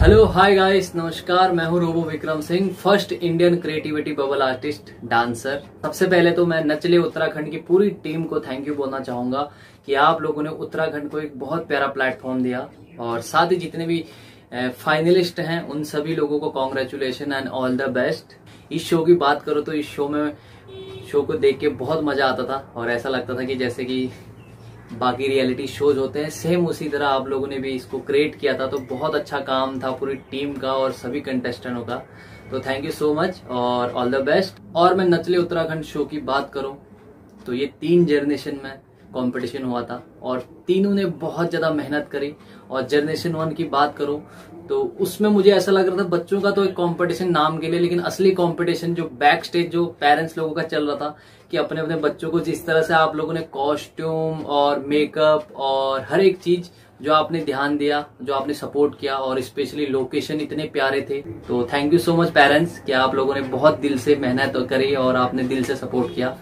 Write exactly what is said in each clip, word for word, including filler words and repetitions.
Hello hi guys, नमस्कार। मैं हूं Robo Vikram Singh, first Indian creativity bubble artist dancer. सबसे पहले तो मैं नचले उत्तराखंड की पूरी टीम को थैंक यू बोलना चाहूंगा कि आप लोगों ने उत्तराखंड को एक बहुत प्यारा प्लेटफॉर्म दिया, और साथ ही जितने भी फाइनलिस्ट हैं उन सभी लोगों को congratulation and all the best. इस शो की बात करो तो इस शो में शो को देख के बहुत मजा आता था, और ऐसा लगता था कि जैसे कि बाकी रियलिटी शोज होते हैं सेम उसी तरह आप लोगों ने भी इसको क्रिएट किया था। तो बहुत अच्छा काम था पूरी टीम का और सभी कंटेस्टेंटों का, तो थैंक यू सो मच और ऑल द बेस्ट। और मैं नचले उत्तराखंड शो की बात करूं तो ये तीन जनरेशन में कंपटीशन हुआ था और तीनों ने बहुत ज्यादा मेहनत करी। और जनरेशन वन की बात करूं तो उसमें मुझे ऐसा लग रहा था बच्चों का तो एक कंपटीशन नाम के लिए, लेकिन असली कंपटीशन जो बैक स्टेज जो पेरेंट्स लोगों का चल रहा था कि अपने अपने बच्चों को जिस तरह से आप लोगों ने कॉस्ट्यूम और मेकअप और हर एक चीज जो आपने ध्यान दिया, जो आपने सपोर्ट किया, और स्पेशली लोकेशन इतने प्यारे थे। तो thank you so much parents कि आप लोगों ने बहुत दिल से मेहनत करी और आपने दिल से सपोर्ट किया।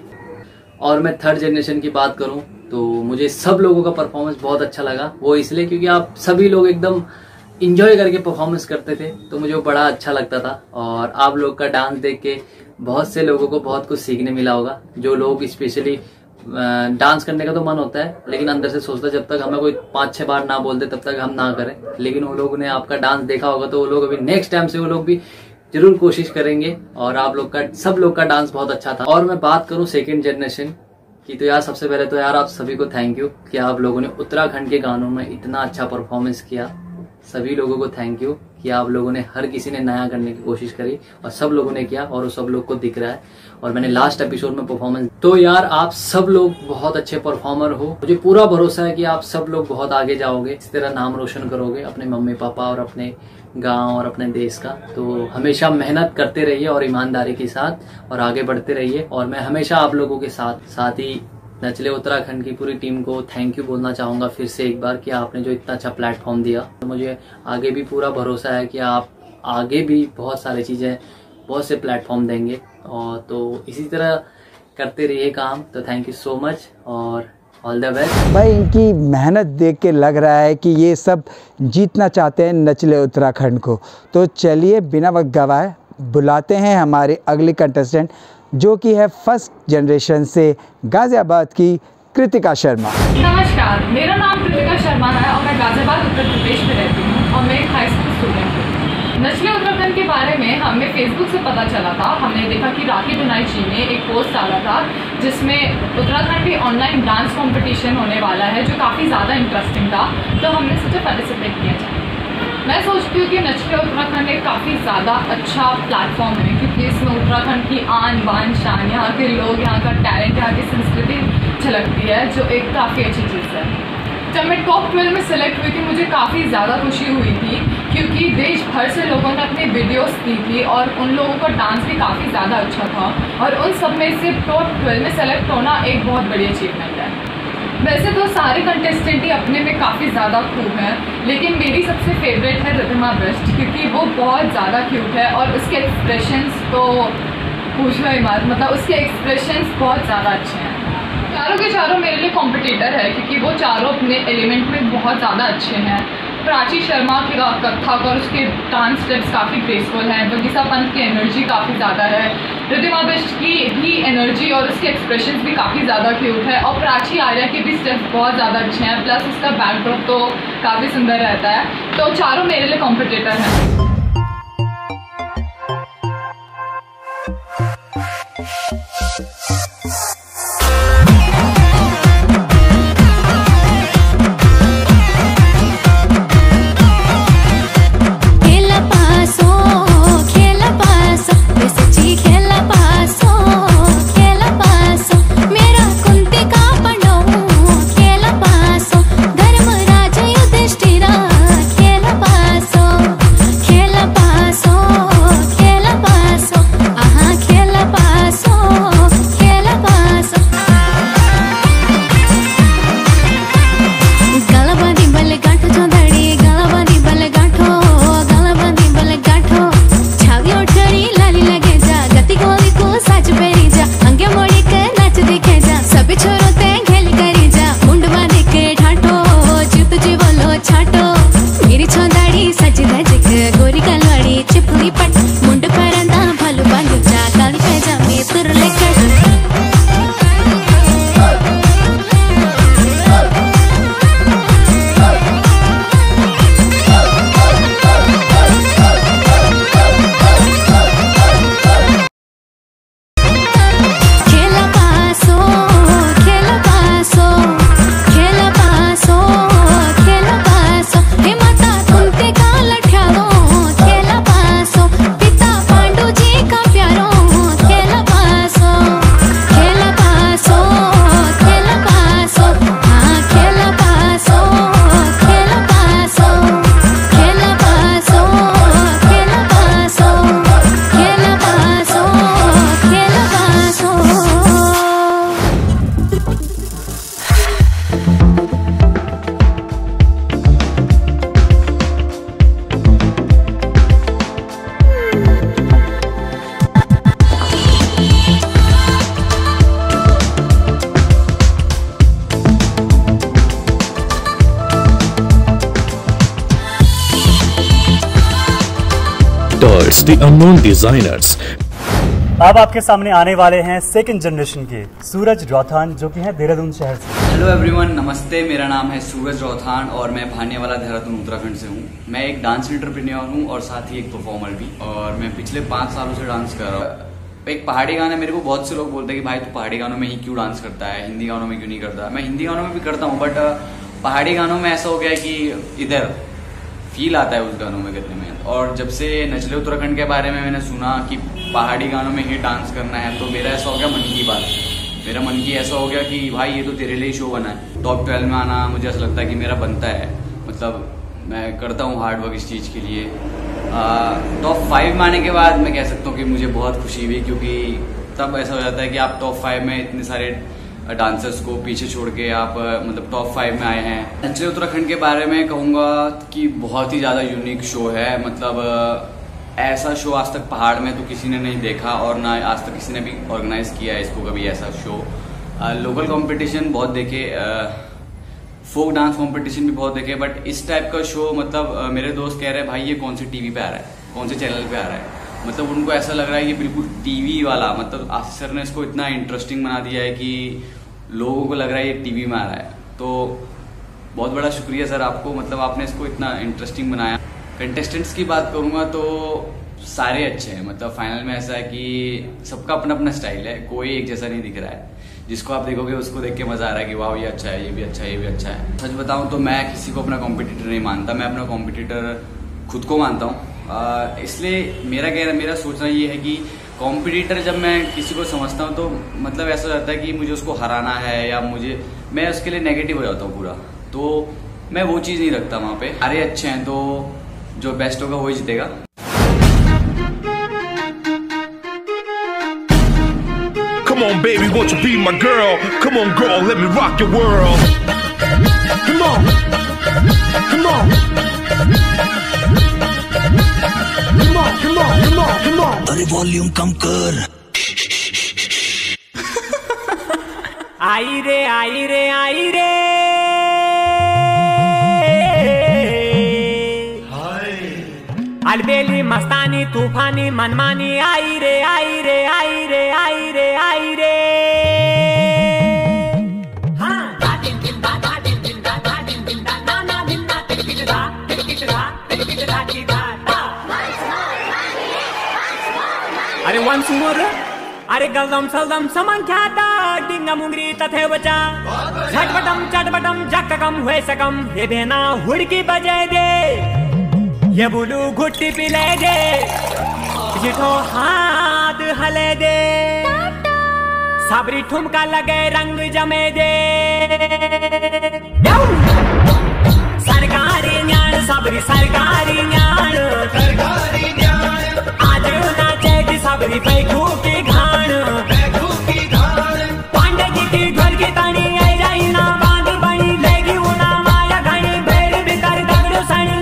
और मैं थर्ड जनरेशन की बात करूं तो मुझे सब लोगों का परफॉर्मेंस बहुत अच्छा लगा। वो इसलिए क्योंकि आप सभी लोग एकदम इंजॉय करके परफॉर्मेंस करते थे, तो मुझे वो बड़ा अच्छा लगता था। और आप लोग का डांस देख के बहुत से लोगों को बहुत कुछ सीखने मिला होगा। जो लोग स्पेशली डांस करने का तो मन होता है, लेकिन अंदर से सोचता जब तक हमें कोई पांच छह बार ना बोल दे तब तक हम ना करें। लेकिन वो लोगों ने आपका डांस देखा होगा तो वो लोग अभी नेक्स्ट टाइम से वो लोग भी जरूर कोशिश करेंगे। और आप लोग का सब लोग का डांस बहुत अच्छा था। और मैं बात करूं सेकेंड जनरेशन की तो यार सबसे पहले तो यार आप सभी को थैंक यू कि आप लोगों ने उत्तराखंड के गानों में इतना अच्छा परफॉर्मेंस किया। सभी लोगों को थैंक यू कि आप लोगों ने हर किसी ने नया करने की कोशिश करी और सब लोगों ने किया, और वो सब लोग को दिख रहा है। और मैंने लास्ट एपिसोड में परफॉर्मेंस, तो यार आप सब लोग बहुत अच्छे परफॉर्मर हो। मुझे पूरा भरोसा है कि आप सब लोग बहुत आगे जाओगे, इस तरह नाम रोशन करोगे अपने मम्मी पापा और अपने गांव और अपने देश का। तो हमेशा मेहनत करते रहिए और ईमानदारी के साथ और आगे बढ़ते रहिए। और मैं हमेशा आप लोगों के साथ साथ ही नचले उत्तराखंड की पूरी टीम को थैंक यू बोलना चाहूंगा फिर से एक बार कि आपने जो इतना अच्छा प्लेटफॉर्म दिया। तो मुझे आगे भी पूरा भरोसा है कि आप आगे भी बहुत सारी चीजें, बहुत से प्लेटफॉर्म देंगे, और तो इसी तरह करते रहिए काम। तो थैंक यू सो मच और ऑल द बेस्ट। भाई इनकी मेहनत देख के लग रहा है कि ये सब जीतना चाहते हैं नचले उत्तराखंड को। तो चलिए बिना वक्त गवाए बुलाते हैं हमारे अगले कंटेस्टेंट, जो कि है फर्स्ट जनरेशन से गाजियाबाद की कृतिका शर्मा। नमस्कार, मेरा नाम कृतिका शर्मा है और मैं गाजियाबाद उत्तर प्रदेश में रहती हूँ और मैं एक हाई स्कूल स्टूडेंट हूँ। नचले उत्तराखंड के बारे में हमें फेसबुक से पता चला था। हमने देखा कि राखी बिनाई जी ने एक पोस्ट डाला था जिसमें उत्तराखंड में ऑनलाइन डांस कंपटीशन होने वाला है, जो काफ़ी ज़्यादा इंटरेस्टिंग था। तो हमने सोचा पार्टिसिपेट किया जाए। मैं सोचती हूँ कि नचले उत्तराखंड एक काफ़ी ज़्यादा अच्छा प्लेटफॉर्म है, क्योंकि इसमें उत्तराखंड की आन बान शान, यहाँ के लोग, यहाँ का टैलेंट, यहाँ की संस्कृति झलकती है, जो एक काफ़ी अच्छी चीज़ है। जब मैं टॉप ट्वेल्व में सेलेक्ट हुई थी मुझे काफ़ी ज़्यादा खुशी हुई थी, क्योंकि देश भर से लोगों ने अपनी वीडियोस दी थी और उन लोगों का डांस भी काफ़ी ज़्यादा अच्छा था। और उन सब में से टॉप ट्वेल्व में सेलेक्ट होना एक बहुत बड़ी अचीवमेंट है। वैसे तो सारे कंटेस्टेंट ही अपने में काफ़ी ज़्यादा खूब हैं, लेकिन मेरी सबसे फेवरेट है रिद्धिमा बेस्ट, क्योंकि वो बहुत ज़्यादा क्यूट है और उसके एक्सप्रेशंस तो पूछो ही मत, मतलब उसके एक्सप्रेशंस बहुत ज़्यादा अच्छे हैं। चारों के चारों मेरे लिए कॉम्पिटिटर है, क्योंकि वो चारों अपने एलिमेंट में बहुत ज़्यादा अच्छे हैं। प्राची शर्मा की कथक और उसके डांस स्टेप्स काफ़ी ग्रेसफुल हैं। बगीचा पंत की एनर्जी काफ़ी ज़्यादा है। रिद्धिमा बेस्ट की भी एनर्जी और उसके एक्सप्रेशंस भी काफ़ी ज़्यादा क्यूट है। और प्राची आर्या के भी स्टेप्स बहुत ज़्यादा अच्छे हैं, प्लस उसका बैकड्रॉप तो काफ़ी सुंदर रहता है। तो चारों मेरे लिए कॉम्पिटिटर हैं। खेला पासो the unknown designers. अब आपके सामने आने वाले हैं सेकंड जनरेशन के सूरज रौथान, जो कि हैं देहरादून शहर से। हेलो एवरीवन, नमस्ते। मेरा नाम है सूरज रौथान और मैं भानेवाला देहरादून उत्तराखंड से हूँ। मैं एक डांस एंटरप्रेन्योर हूँ और साथ ही एक परफॉर्मर भी, और मैं पिछले पाँच सालों से डांस कर रहा हूँ। एक पहाड़ी गाना, मेरे को बहुत से लोग बोलते हैं कि भाई तू पहाड़ी गानों में ही क्यों डांस करता है, हिंदी गानों में क्यों नहीं करता। मैं हिंदी गानों में भी करता हूँ, बट पहाड़ी गानों में ऐसा हो गया है कि इधर फील आता है उस गानों में करने में। और जब से नचले उत्तराखंड के बारे में मैंने सुना कि पहाड़ी गानों में ही डांस करना है, तो मेरा ऐसा हो गया मन की बात। मेरा मन की ऐसा हो गया कि भाई ये तो तेरे लिए शो बना है। टॉप ट्वेल्व में आना मुझे ऐसा लगता है कि मेरा बनता है, मतलब मैं करता हूँ हार्ड वर्क इस चीज़ के लिए। टॉप फाइव में आने के बाद मैं कह सकता हूँ कि मुझे बहुत खुशी हुई, क्योंकि तब ऐसा हो जाता है कि आप टॉप फाइव में इतने सारे डांसर्स को पीछे छोड़ के आप मतलब टॉप फाइव में आए हैं। नचले उत्तराखंड के बारे में कहूँगा कि बहुत ही ज़्यादा यूनिक शो है। मतलब ऐसा शो आज तक पहाड़ में तो किसी ने नहीं देखा, और ना आज तक किसी ने भी ऑर्गेनाइज किया है इसको कभी ऐसा शो। लोकल कंपटीशन बहुत देखे, फोक डांस कंपटीशन भी बहुत देखे, बट इस टाइप का शो मतलब आ, मेरे दोस्त कह रहे हैं भाई ये कौन सी टीवी पे आ रहा है, कौन से चैनल पे आ रहा है। मतलब उनको ऐसा लग रहा है कि बिल्कुल टीवी वाला, मतलब आसिफ सर ने इसको इतना इंटरेस्टिंग बना दिया है कि लोगों को लग रहा है ये टीवी में आ रहा है। तो बहुत बड़ा शुक्रिया सर आपको, मतलब आपने इसको इतना इंटरेस्टिंग बनाया। कंटेस्टेंट्स की बात करूंगा तो सारे अच्छे हैं। मतलब फाइनल में ऐसा है कि सबका अपना अपना स्टाइल है, कोई एक जैसा नहीं दिख रहा है। जिसको आप देखोगे उसको देख के मजा आ रहा है कि वाह ये अच्छा है, ये भी अच्छा है, ये भी अच्छा है। सच बताऊं तो मैं किसी को अपना कॉम्पिटिटर नहीं मानता, मैं अपना कॉम्पिटिटर खुद को मानता हूँ। इसलिए मेरा कह मेरा सोचना ये है कि कॉम्पिटिटर जब मैं किसी को समझता हूँ तो मतलब ऐसा रहता है कि मुझे उसको हराना है, या मुझे मैं उसके लिए नेगेटिव हो जाता हूँ पूरा। तो मैं वो चीज़ नहीं रखता वहाँ पे। सारे अच्छे हैं तो जो बेस्ट होगा वही जीतेगा। Come on, baby, won't you be my girl? Come on, girl, let me rock your world. Come on, come on, come on, come on, come on, come on. अरे वॉल्यूम कम कर। आई रे आई रे आई रे अलबेली मस्तानी तूफानी मनमानी आई रे आई रे आई रे आई रे आई रे। अरे वंस मोर, अरे गलदम सलदम समंख्याता डिंगा मुंगरी तथे बचा झटपटम चटपटम जक्कम हुए सकम हे बेना हुड़की बजे दे ये बुलू घुट्टी पिले दे जिठो हाथ हले दे सबरी ठुमका लगे रंग जमे दे सरकारी न्याण सबरी सरकारी न्याण सरकारी न्याण आज नाचे की सबरी पैखू की घाण पैखू की घाण पांडे जी की ढोल की तानी आई जाई ना बांध बनी लेगी उना माया घनी भेड़ बितर दगड़ो सनी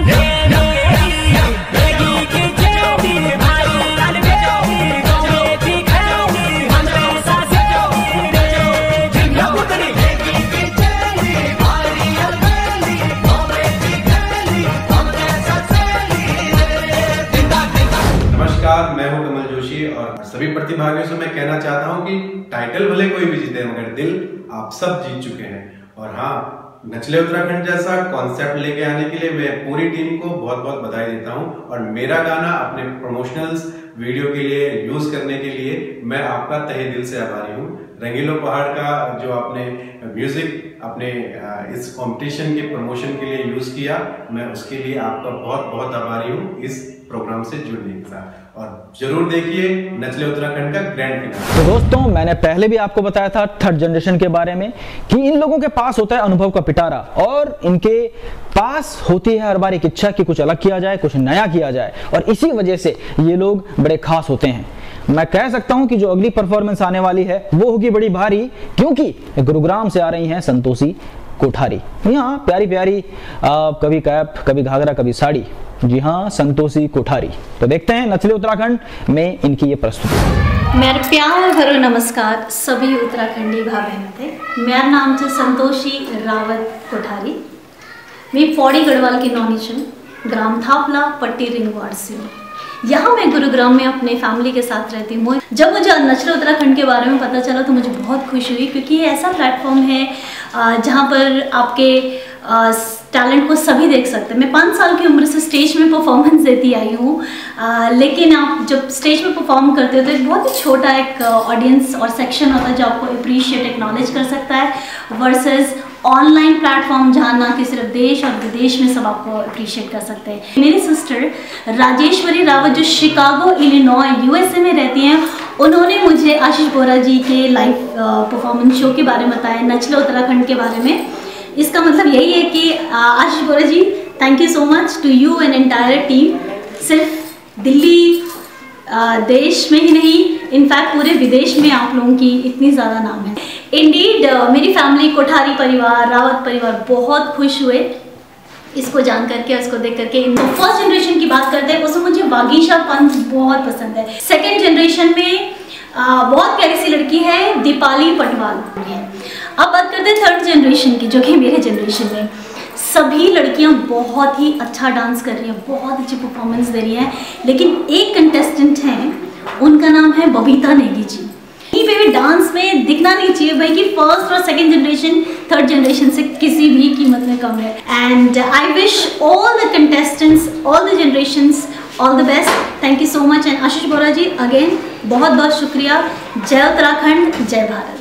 मैं हूं कमल जोशी और सभी प्रतिभागियों से मैं कहना चाहता हूं कि टाइटल भले कोई भी जीते मगर दिल आप सब जीत चुके हैं। और हाँ, नचले उत्तराखंड जैसा कॉन्सेप्ट लेके आने के लिए मैं पूरी टीम को बहुत बहुत बधाई देता हूं। और मेरा गाना अपने प्रमोशनल्स वीडियो के लिए यूज करने के लिए मैं आपका तहे दिल से आभारी हूं। रंगीलो पहाड़ का जो आपने म्यूजिक अपने इस कंपटीशन के प्रमोशन के लिए यूज किया, मैं उसके लिए आपका बहुत बहुत आभारी हूं इस प्रोग्राम से जुड़ने के साथ। और जरूर देखिए नचले उत्तराखंड का ग्रैंड फिनाले। तो दोस्तों, मैंने पहले भी आपको बताया था थर्ड जनरेशन के बारे में कि इन लोगों के पास होता है अनुभव का पिटारा, और इनके पास होती है हर बार एक इच्छा कि कुछ अलग किया जाए, कुछ नया किया जाए, और इसी वजह से ये लोग बड़े खास होते हैं। मैं कह सकता हूं कि जो अगली परफॉर्मेंस आने वाली है वो होगी बड़ी भारी, क्योंकि गुरुग्राम से आ रही हैं संतोषी कोठारी। यहाँ प्यारी प्यारी आ, कभी कैप, कभी घाघरा, कभी साड़ी। जी हाँ, संतोषी कोठारी। तो देखते हैं नचले उत्तराखंड में इनकी ये प्रस्तुति। मेरे प्यार भरो नमस्कार सभी उत्तराखंडी भाई बहनों थे। मेरा नाम है संतोषी रावत कोठारी। मैं पौड़ी गढ़वाल की नॉनी छूँ, ग्राम थापला पट्टी रिंग वार्ड से हूँ। यहाँ मैं गुरुग्राम में अपने फैमिली के साथ रहती हूँ। जब मुझे नचले उत्तराखंड के बारे में पता चला तो मुझे बहुत खुशी हुई, क्योंकि ये ऐसा प्लेटफॉर्म है जहाँ पर आपके टैलेंट को सभी देख सकते हैं। मैं पाँच साल की उम्र से स्टेज में परफॉर्मेंस देती आई हूँ, लेकिन आप जब स्टेज में परफॉर्म करते हो तो एक बहुत ही छोटा एक ऑडियंस और सेक्शन होता है जो आपको अप्रिशिएट एक्नॉलेज कर सकता है, वर्सेस ऑनलाइन प्लेटफॉर्म जहाँ ना कि सिर्फ देश और विदेश में सब आपको अप्रिशिएट कर सकते हैं। मेरी सिस्टर राजेश्वरी रावत जो शिकागो इलिनॉय यूएसए में रहती हैं, उन्होंने मुझे आशीष बोरा जी के लाइव परफॉर्मेंस शो के बारे में बताया, नचले उत्तराखंड के बारे में। इसका मतलब यही है कि Ashish Bora ji, thank you so much to you and entire team. सिर्फ दिल्ली देश में ही नहीं, इनफैक्ट पूरे विदेश में आप लोगों की इतनी ज़्यादा नाम है। इंडीड मेरी फैमिली, कोठारी परिवार, रावत परिवार बहुत खुश हुए इसको जान करके, उसको देख करके। तो फर्स्ट जनरेशन की बात करते हैं, उसमें मुझे वागीशा पंत बहुत पसंद है। सेकेंड जनरेशन में आ, बहुत प्यारी सी लड़की है दीपाली पटवाल है। अब बात करते हैं थर्ड जनरेशन की, जो कि मेरे जनरेशन में सभी लड़कियां बहुत ही अच्छा डांस कर रही हैं, बहुत अच्छी परफॉर्मेंस दे रही हैं, लेकिन एक कंटेस्टेंट हैं, उनका नाम है बबीता नेगी जी। ये बेबी डांस में दिखना नहीं चाहिए भाई कि फर्स्ट और सेकंड जनरेशन थर्ड जनरेशन से किसी भी कीमत में कम है। And I wish all the contestants, all the generations all the best. Thank you so much. And Ashish Bora ji again बहुत बहुत शुक्रिया। जय उत्तराखंड, जय भारत।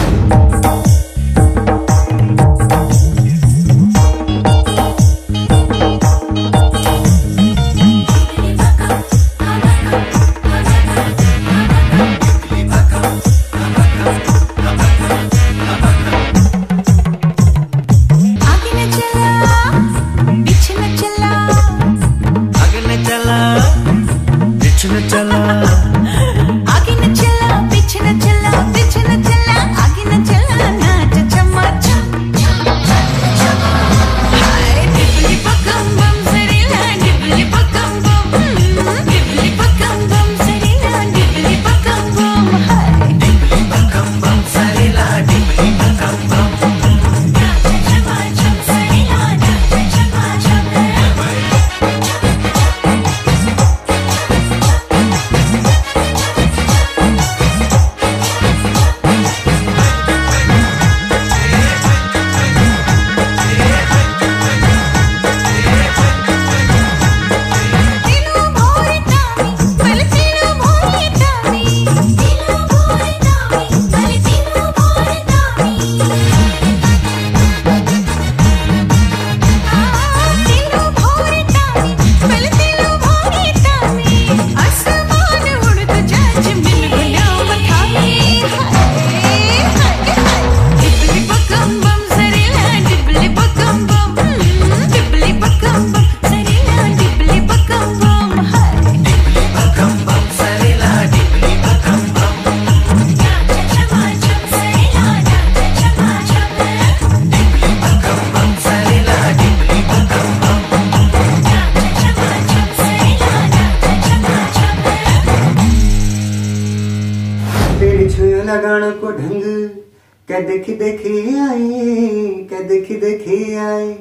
लगान को ढंग क्या देखी देखी आई, क्या देखी देखी आई।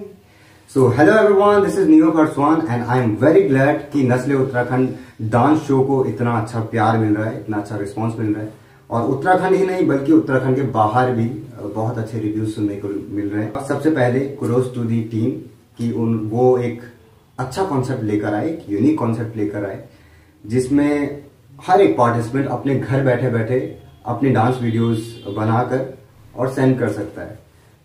So hello everyone, this is Neo Farswan and I am very glad कि नस्ले उत्तराखंड डांस शो को इतना अच्छा प्यार मिल रहा है, इतना अच्छा रिस्पांस मिल रहा है। और उत्तराखंड ही नहीं बल्कि उत्तराखंड के बाहर भी बहुत अच्छे रिव्यूज सुनने को मिल रहे हैं। सबसे पहले कुडोस टू दी टीम कि उन वो एक अच्छा कॉन्सेप्ट लेकर आए, एक यूनिक कॉन्सेप्ट लेकर आए, जिसमें हर एक पार्टिसिपेंट अपने घर बैठे बैठे अपनी डांस वीडियोस बनाकर और सेंड कर सकता है।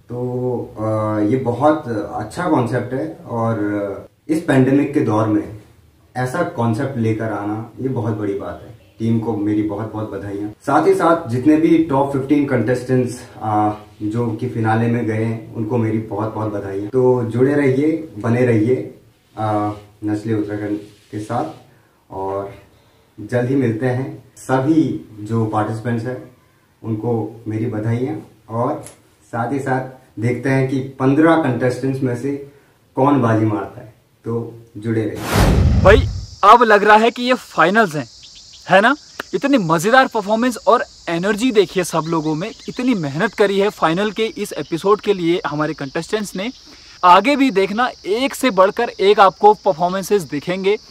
तो ये बहुत अच्छा कॉन्सेप्ट है और इस पेंडेमिक के दौर में ऐसा कॉन्सेप्ट लेकर आना ये बहुत बड़ी बात है। टीम को मेरी बहुत बहुत बधाइयाँ। साथ ही साथ जितने भी टॉप फिफ्टीन कंटेस्टेंट्स जो कि फिनाले में गए हैं उनको मेरी बहुत बहुत बधाइयाँ। तो जुड़े रहिए, बने रहिए नस्ले उत्तराखंड के साथ और जल्द ही मिलते हैं। सभी जो पार्टिसिपेंट्स हैं उनको मेरी बधाइयाँ और साथ ही साथ देखते हैं कि पंद्रह कंटेस्टेंट्स में से कौन बाजी मारता है। तो जुड़े रहिए भाई। अब लग रहा है कि ये फाइनल्स हैं, है ना। इतनी मजेदार परफॉर्मेंस और एनर्जी देखिए सब लोगों में, इतनी मेहनत करी है फाइनल के इस एपिसोड के लिए हमारे कंटेस्टेंट्स ने। आगे भी देखना, एक से बढ़कर एक आपको परफॉर्मेंसेस दिखेंगे।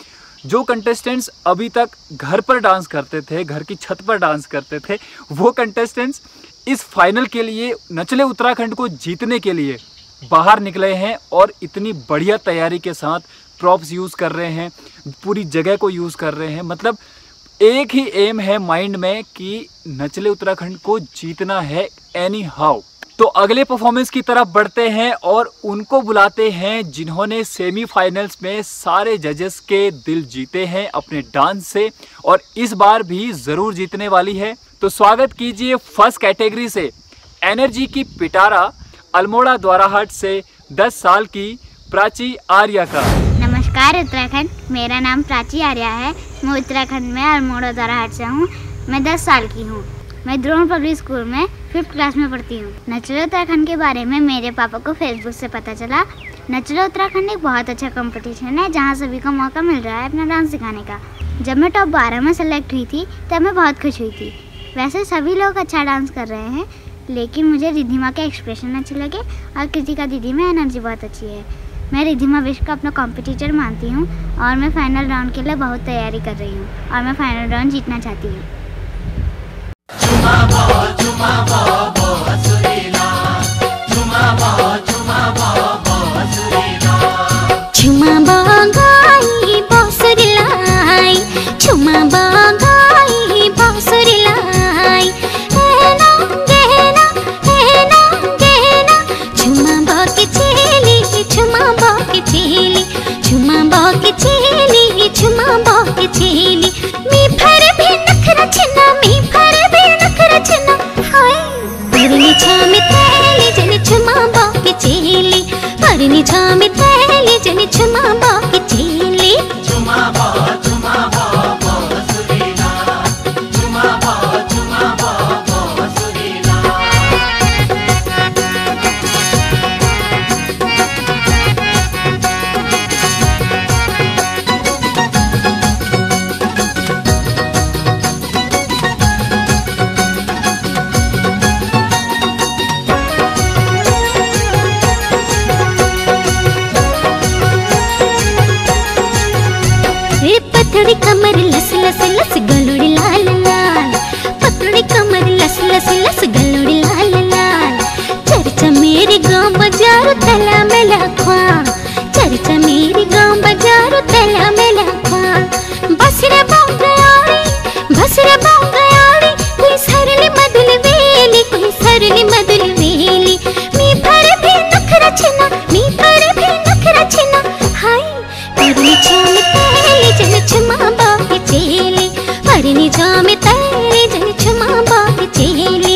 जो कंटेस्टेंट्स अभी तक घर पर डांस करते थे, घर की छत पर डांस करते थे, वो कंटेस्टेंट्स इस फाइनल के लिए, नचले उत्तराखंड को जीतने के लिए बाहर निकले हैं और इतनी बढ़िया तैयारी के साथ प्रॉप्स यूज़ कर रहे हैं, पूरी जगह को यूज़ कर रहे हैं। मतलब एक ही एम है माइंड में कि नचले उत्तराखंड को जीतना है एनी हाउ। तो अगले परफॉर्मेंस की तरफ बढ़ते हैं और उनको बुलाते हैं जिन्होंने सेमीफाइनल्स में सारे जजेस के दिल जीते हैं अपने डांस से और इस बार भी ज़रूर जीतने वाली है। तो स्वागत कीजिए फर्स्ट कैटेगरी से एनर्जी की पिटारा अल्मोड़ा द्वाराहाट से दस साल की प्राची आर्या का। नमस्कार उत्तराखंड, मेरा नाम प्राची आर्या है। मैं उत्तराखंड में अल्मोड़ा द्वाराहाट से हूँ। मैं दस साल की हूँ। मैं द्रोण पब्लिक स्कूल में फिफ्थ क्लास में पढ़ती हूँ। नचले उत्तराखंड के बारे में मेरे पापा को फेसबुक से पता चला। नचले उत्तराखंड एक बहुत अच्छा कंपटीशन है जहाँ सभी को मौका मिल रहा है अपना डांस सिखाने का। जब मैं टॉप बारह में सेलेक्ट हुई थी तब मैं बहुत खुश हुई थी। वैसे सभी लोग अच्छा डांस कर रहे हैं, लेकिन मुझे रिद्धिमा के एक्सप्रेशन अच्छे लगे और कृतिका दीदी में एनर्जी बहुत अच्छी है। मैं रिद्धिमा विश्व का अपना कॉम्पिटिटर मानती हूँ और मैं फाइनल राउंड के लिए बहुत तैयारी कर रही हूँ और मैं फाइनल राउंड जीतना चाहती हूँ। पतड़ी कमर लस लस लस गलोड़ी लाल लाल, पतड़ी कमर लस लस लस गलोड़ी लाल लाल। चर्चा मेरी गाँव बाजार तला में लखवा, चर्चा मेरी गाँव बाजार तला में लखवा। बसरे बाँग गयारी, बसरे बाँग गयारी, कोई सरली मधुल वेली, कोई सरली मधुल वेली। मी पर भी नखरा छिना, मी पर भी नखरा छिना, हाय परनी छाम तेली जन छमा बाकी चेली, परनी छाम तेली जन छमा बाकी चेली।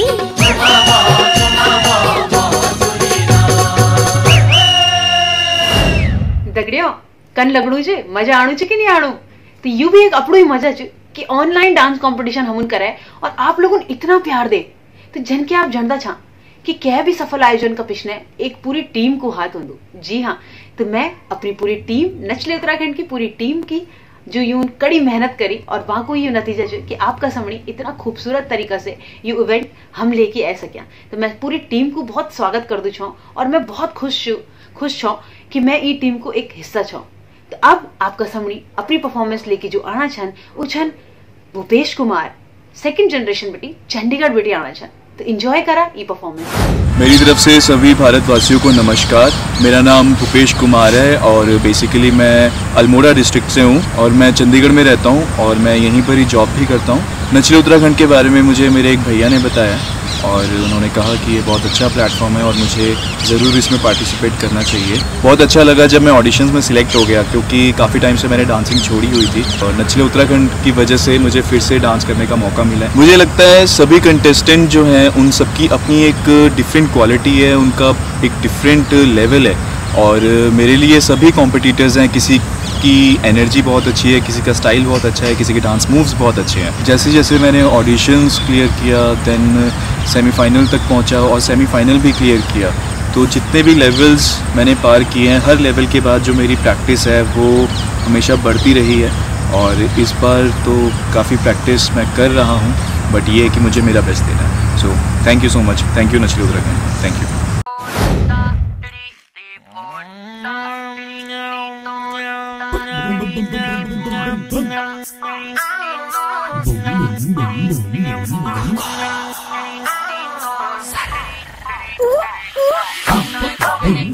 दगड़ियों कन लगड़ू छे, मजा आणु छे कि नहीं आणु? तो यू भी एक अपड़ो ही मजा छे कि ऑनलाइन डांस कंपटीशन हमन करे और आप लोगों ने इतना प्यार दे। तो जन के आप जानता छा कि क्या भी सफल आयोजन का पिछने एक पूरी टीम को हाथ दो। जी हाँ, तो मैं अपनी पूरी टीम, नचले उत्तराखंड की पूरी टीम की जो यूं कड़ी मेहनत करी और वहां को ये नतीजा जो कि आपका सामने इतना खूबसूरत तरीका से ये इवेंट हम लेके आ सकिया। तो मैं पूरी टीम को बहुत स्वागत कर दू छो और मैं बहुत खुश छू खुश छो कि मैं ये टीम को एक हिस्सा छो। तो अब आपका सामने अपनी परफॉर्मेंस लेके जो आना छन वो छन भूपेश कुमार, सेकंड जनरेशन बेटी, चंडीगढ़ बेटी आना छन। तो एंजॉय करा ये परफॉर्मेंस। मेरी तरफ से सभी भारतवासियों को नमस्कार। मेरा नाम भूपेश कुमार है और बेसिकली मैं अल्मोड़ा डिस्ट्रिक्ट से हूँ और मैं चंडीगढ़ में रहता हूँ और मैं यहीं पर ही जॉब भी करता हूँ। नचले उत्तराखंड के बारे में मुझे मेरे एक भैया ने बताया और उन्होंने कहा कि ये बहुत अच्छा प्लेटफॉर्म है और मुझे ज़रूर इसमें पार्टिसिपेट करना चाहिए। बहुत अच्छा लगा जब मैं ऑडिशंस में सिलेक्ट हो गया, क्योंकि काफ़ी टाइम से मैंने डांसिंग छोड़ी हुई थी और नचले उत्तराखंड की वजह से मुझे फिर से डांस करने का मौका मिला है। मुझे लगता है सभी कंटेस्टेंट जो हैं उन सबकी अपनी एक डिफरेंट क्वालिटी है, उनका एक डिफरेंट लेवल है और मेरे लिए सभी कॉम्पिटिटर्स हैं। किसी की एनर्जी बहुत अच्छी है, किसी का स्टाइल बहुत अच्छा है, किसी के डांस मूव्स बहुत अच्छे हैं। जैसे जैसे मैंने ऑडिशंस क्लियर किया, देन सेमीफाइनल तक पहुंचा और सेमीफाइनल भी क्लियर किया, तो जितने भी लेवल्स मैंने पार किए हैं, हर लेवल के बाद जो मेरी प्रैक्टिस है वो हमेशा बढ़ती रही है और इस बार तो काफ़ी प्रैक्टिस मैं कर रहा हूँ, बट ये है कि मुझे मेरा बेस्ट देना है। So thank you so much, thank you नचले उत्तराखंड, थैंक यू।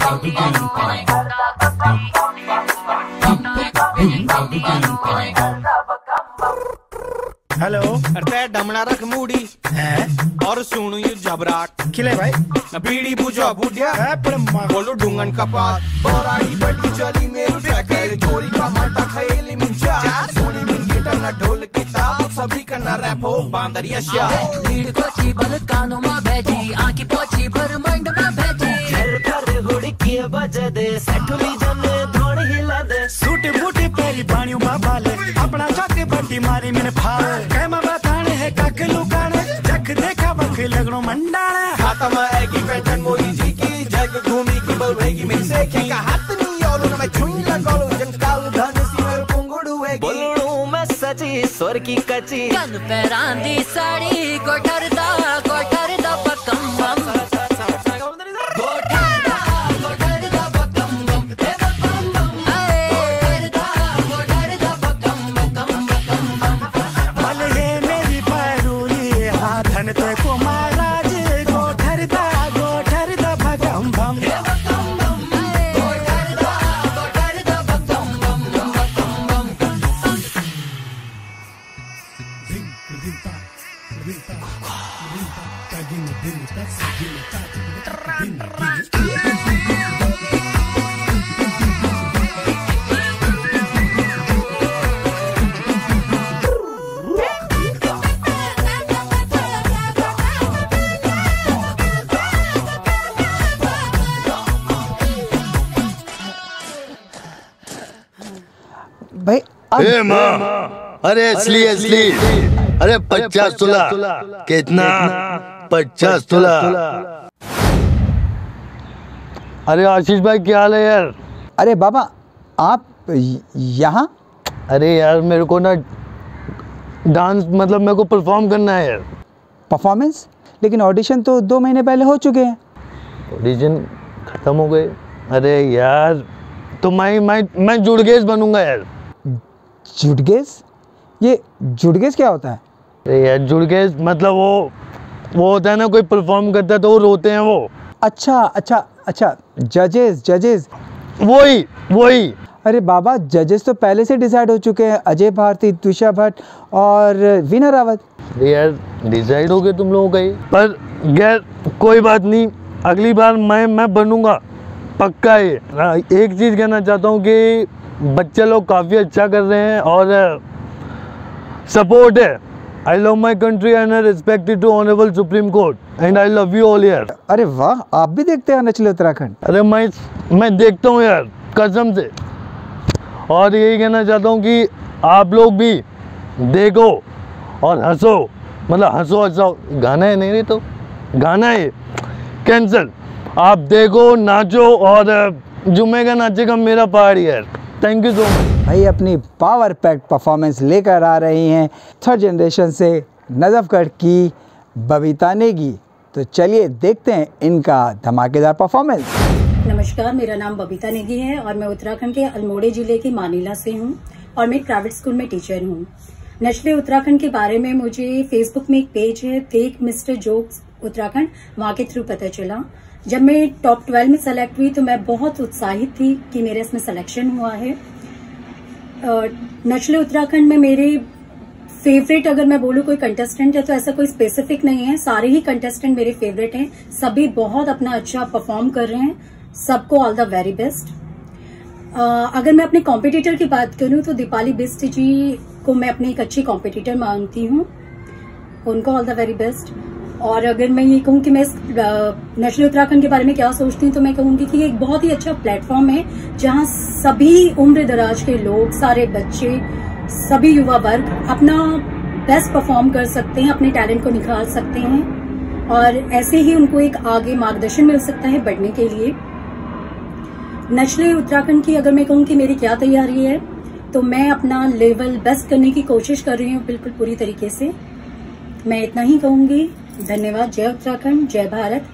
हेलो अरे डमना रख मूडी है और सुनु यू जबराट खिले भाई न बीड़ी बुझो बुढ़िया है पर बोलो डुंगन कपाल बोराई बड़ी चली मेरी ट्रैकर चोरी का माटा खेली मिंचा सोनी मिन गिटार न ढोल किताब सभी करना रैप हो बांदरिया शाह लीड को चीबल कानों में बैठी आंखी पोची भर मंड में बैठी घर घर हुड़की बजे दे सेठुली जमे धोड़ हिला दे सूट बूट पेरी पानी में बाले अपना जाके बंटी मारी मैंने फाल कैमा बताने है काक लुकाने जग देखा बख लगनो मंडाना खाता में एगी पेटन मोरी जी की जग घूमी की बल वेगी में से के का हाथ नहीं और मैं छुई लगलो जंकाल धन सी मेरे पुंगड़ू है बोलड़ू मैं सची स्वर की कची कन पैरांदी साड़ी गोठरदा गोठरदा पकम बम भाई ए माँ, अरे असली असली, अरे पचास तुला, कितना? पचास तुला। अरे आशीष भाई क्या हाल है यार? अरे बाबा आप यहाँ? अरे यार मेरे को ना डांस मतलब मेरे को परफॉर्म करना है यार। परफॉर्मेंस? लेकिन ऑडिशन तो दो महीने पहले हो चुके हैं। ऑडिशन खत्म हो गए? अरे यार तो मैं मैं मैं जुड़गेज बनूंगा यार। जुड़गेज? ये जुड़गेज क्या होता है? अरे यार जुड़गेज मतलब वो वो होता है ना, कोई परफॉर्म करता है तो वो रोते हैं वो। अच्छा अच्छा अच्छा, जजेस जजेस वही वही। अरे बाबा जजेस तो पहले से डिसाइड हो चुके हैं, अजय भारती, तुषा भट्ट और वीना रावत। अरे यार डिसाइड हो गए तुम लोगों का ही, पर गैर कोई बात नहीं, अगली बार मैं मैं बनूंगा पक्का है। एक चीज़ कहना चाहता हूँ कि बच्चे लोग काफ़ी अच्छा कर रहे हैं और सपोर्ट है। I love my country and I respect it to honourable supreme court and I love you all यार। अरे वाह, आप भी देखते हैं नचले उत्तराखंड? अरे मैं मैं देखता हूँ यार कसम से, और यही कहना चाहता हूँ कि आप लोग भी देखो और हंसो, मतलब हंसो हंसाओ। गाना है नहीं, नहीं तो गाना है कैंसिल। आप देखो नाचो और जुम्मे नाचेगा मेरा पहाड़ी यार। थैंक यू सो मच भाई। अपनी पावर पैक्ड परफॉर्मेंस लेकर आ रही हैं थर्ड जनरेशन से नजफगढ़ की बबीता नेगी। तो चलिए देखते हैं इनका धमाकेदार परफॉर्मेंस। नमस्कार, मेरा नाम बबीता नेगी है और मैं उत्तराखंड के अल्मोड़े जिले की मानीला से हूँ और मैं एक प्राइवेट स्कूल में टीचर हूँ। नचले उत्तराखंड के बारे में मुझे फेसबुक में एक पेज है टेक मिस्टर जोक्स उत्तराखंड, वहाँ के थ्रू पता चला। जब मैं टॉप ट्वेल्व में सेलेक्ट हुई तो मैं बहुत उत्साहित थी कि मेरे इसमें सिलेक्शन हुआ है। नचले उत्तराखंड में मेरे फेवरेट अगर मैं बोलूँ कोई कंटेस्टेंट है तो ऐसा कोई स्पेसिफिक नहीं है, सारे ही कंटेस्टेंट मेरे फेवरेट हैं। सभी बहुत अपना अच्छा परफॉर्म कर रहे हैं, सबको ऑल द वेरी बेस्ट। अगर मैं अपने कॉम्पिटिटर की बात करूँ तो दीपाली बिस्ट जी को मैं अपनी एक अच्छी कॉम्पिटिटर मानती हूँ, उनको ऑल द वेरी बेस्ट। और अगर मैं ये कहूँ कि मैं नचले उत्तराखंड के बारे में क्या सोचती हूँ तो मैं कहूँगी कि ये एक बहुत ही अच्छा प्लेटफॉर्म है जहाँ सभी उम्र दराज के लोग, सारे बच्चे, सभी युवा वर्ग अपना बेस्ट परफॉर्म कर सकते हैं, अपने टैलेंट को निखार सकते हैं और ऐसे ही उनको एक आगे मार्गदर्शन मिल सकता है बढ़ने के लिए। नचले उत्तराखंड की अगर मैं कहूँ कि मेरी क्या तैयारी है तो मैं अपना लेवल बेस्ट करने की कोशिश कर रही हूँ बिल्कुल पूरी तरीके से। मैं इतना ही कहूँगी। धन्यवाद। जय उत्तराखंड, जय भारत।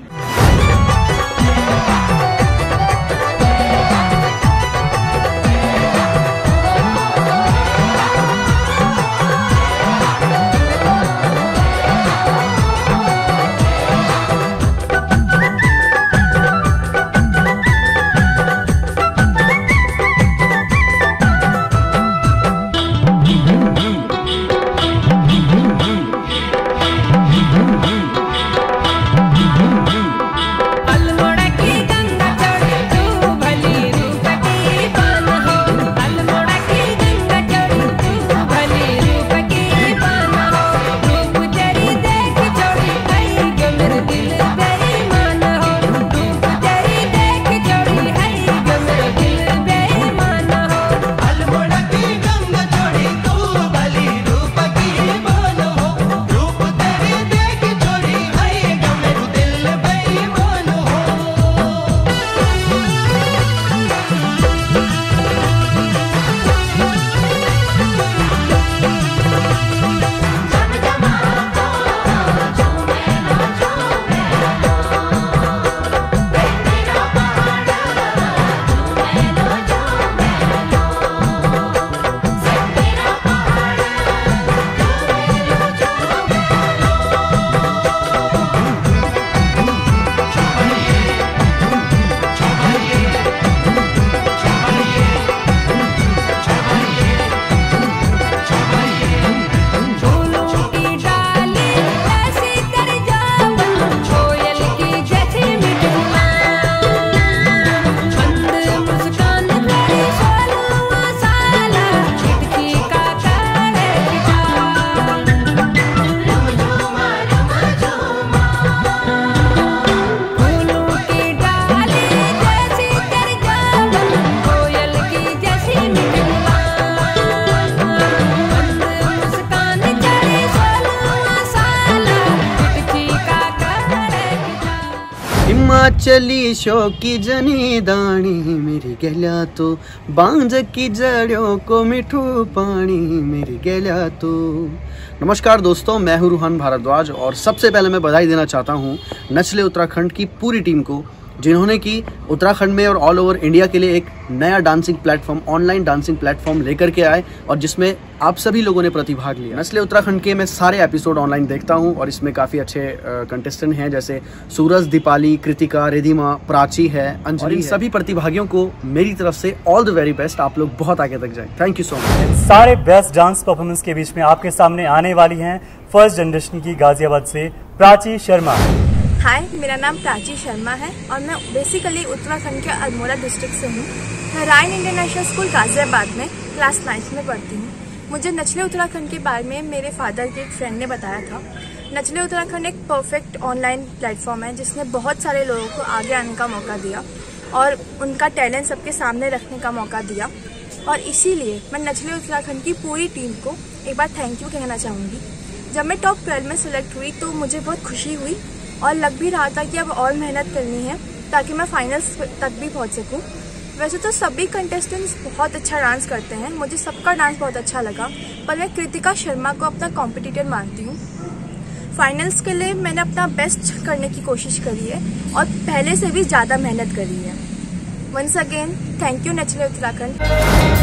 हिमाचली शौकी जनी दाणी मेरी गल्या तो बांझ की जड़ों को मिठू पानी मेरी गल्या तो। नमस्कार दोस्तों, मैं हूं रूहान भारद्वाज और सबसे पहले मैं बधाई देना चाहता हूं नचले उत्तराखंड की पूरी टीम को, जिन्होंने कि उत्तराखंड में और ऑल ओवर इंडिया के लिए एक नया dancing platform, online dancing platform लेकर के आए और जिसमें आप सभी लोगों ने प्रतिभाग लिया। नचले उत्तराखंड के मैं सारे एपिसोड ऑनलाइन देखता हूं और इसमें काफ़ी अच्छे कंटेस्टेंट हैं, जैसे सूरज, दीपाली, कृतिका, रिधिमा, प्राची है, अंजलि। इन सभी प्रतिभागियों को मेरी तरफ से ऑल द वेरी बेस्ट। आप लोग बहुत आगे तक जाएं। Thank you so much. सारे बेस्ट डांस परफॉर्मेंस के बीच में आपके सामने आने वाली हैं फर्स्ट जनरेशन की गाजियाबाद से प्राची शर्मा। हाय, मेरा नाम प्राची शर्मा है और मैं बेसिकली उत्तराखंड के अल्मोड़ा डिस्ट्रिक्ट से हूँ। मैं राइन इंटरनेशनल स्कूल गाजियाबाद में क्लास नाइन्थ में पढ़ती हूँ। मुझे नचले उत्तराखंड के बारे में मेरे फादर के एक फ्रेंड ने बताया था। नचले उत्तराखंड एक परफेक्ट ऑनलाइन प्लेटफॉर्म है जिसने बहुत सारे लोगों को आगे आने का मौका दिया और उनका टैलेंट सबके सामने रखने का मौका दिया, और इसीलिए मैं नचले उत्तराखंड की पूरी टीम को एक बार थैंक यू कहना चाहूँगी। जब मैं टॉप ट्वेल्व में सिलेक्ट हुई तो मुझे बहुत खुशी हुई और लग भी रहा था कि अब और मेहनत करनी है ताकि मैं फाइनल्स तक भी पहुंच सकूं। वैसे तो सभी कंटेस्टेंट्स बहुत अच्छा डांस करते हैं, मुझे सबका डांस बहुत अच्छा लगा, पर मैं कृतिका शर्मा को अपना कॉम्पिटिटर मानती हूं। फाइनल्स के लिए मैंने अपना बेस्ट करने की कोशिश करी है और पहले से भी ज़्यादा मेहनत करी है। वंस अगेन थैंक यू नचले उत्तराखंड।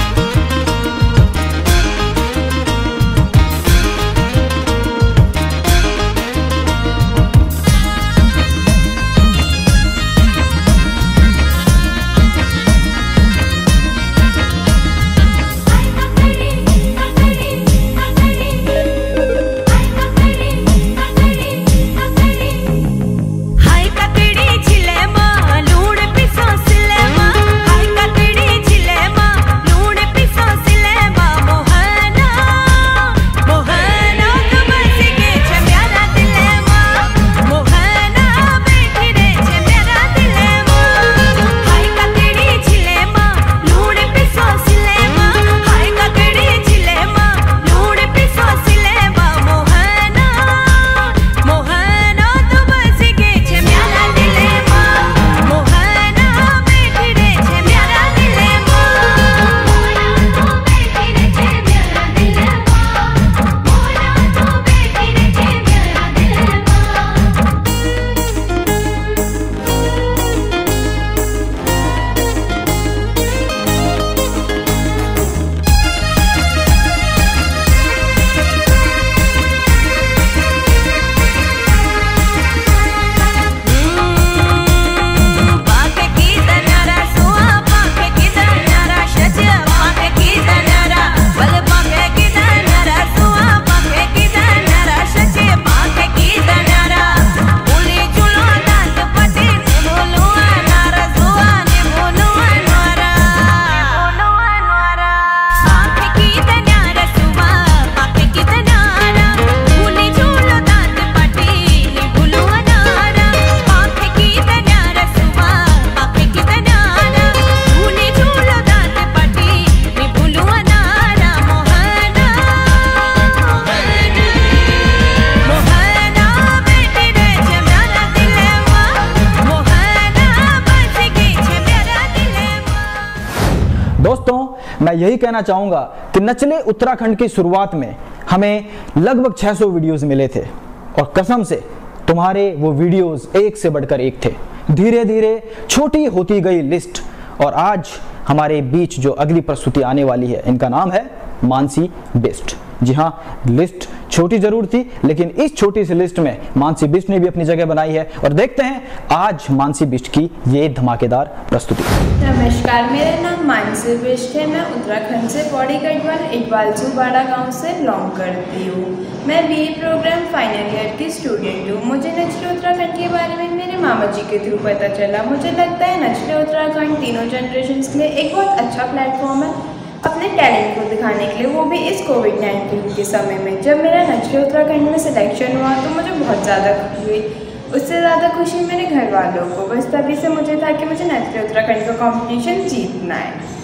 दोस्तों, मैं यही कहना चाहूंगा कि नचले उत्तराखंड की शुरुआत में हमें लगभग छह सौ वीडियोस मिले थे और कसम से तुम्हारे वो वीडियोस एक से बढ़कर एक थे। धीरे धीरे छोटी होती गई लिस्ट और आज हमारे बीच जो अगली प्रस्तुति आने वाली है, इनका नाम है मानसी बिष्ट। जी हाँ, लिस्ट छोटी जरूर थी, लेकिन इस छोटी सी लिस्ट में मानसी बिष्ट ने भी अपनी जगह बनाई है और देखते हैं आज मानसी बिष्ट की ये धमाकेदार प्रस्तुति। नमस्कार, मेरा नाम मानसी बिष्ट है। मैं उत्तराखंड से पौड़ी गढ़वाल इकबालसू बाड़ा गांव से बिलोंग करती हूँ। मैं B A programme final year की स्टूडेंट हूँ। मुझे नचले उत्तराखंड के बारे में मेरे मामा जी के थ्रू पता चला। मुझे लगता है नचले उत्तराखंड तीनों जनरेशन के लिए एक बहुत अच्छा प्लेटफॉर्म है अपने टैलेंट को दिखाने के लिए, वो भी इस कोविड नाइन्टीन के समय में। जब मेरा नचले उत्तराखंड में सिलेक्शन हुआ तो मुझे बहुत ज़्यादा खुशी हुई। उससे ज़्यादा खुशी मेरे घर वालों को, बस तभी से मुझे था कि मुझे नचले उत्तराखंड का कंपटीशन जीतना है।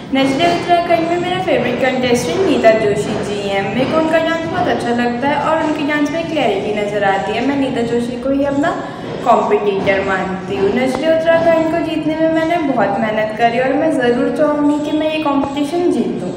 नचले उत्तराखंड में मेरा फेवरेट कंटेस्टेंट नीता जोशी जी हैं। मेरे को उनका डांस बहुत अच्छा लगता है और उनके डांस में क्लैरिटी नज़र आती है। मैं नीता जोशी को ही अपना कॉम्पिटिटर मानती हूँ। नचले उत्तराखंड को जीतने में मैंने बहुत मेहनत करी और मैं ज़रूर चाहूँगी कि मैं ये कॉम्पिटिशन जीतूँ।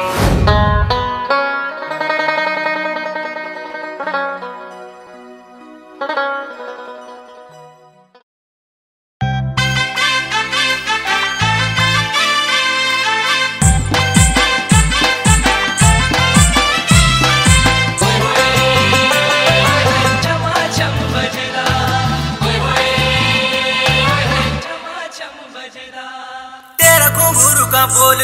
घुंघरू का बोल